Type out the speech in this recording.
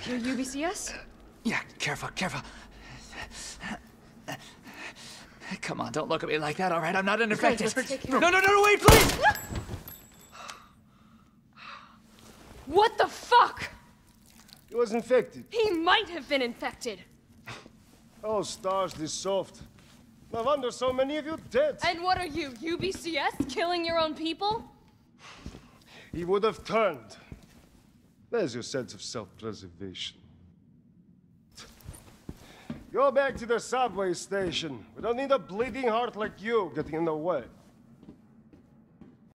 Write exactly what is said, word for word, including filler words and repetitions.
You're U B C S? Yeah, careful, careful. Come on, don't look at me like that, all right? I'm not an infected. No, no, no, no, wait, please! What the fuck? He was infected. He might have been infected. Oh, stars, this soft. No wonder so many of you dead. And what are you, U B C S? Killing your own people? He would have turned. There's your sense of self-preservation. Go back to the subway station. We don't need a bleeding heart like you getting in the way.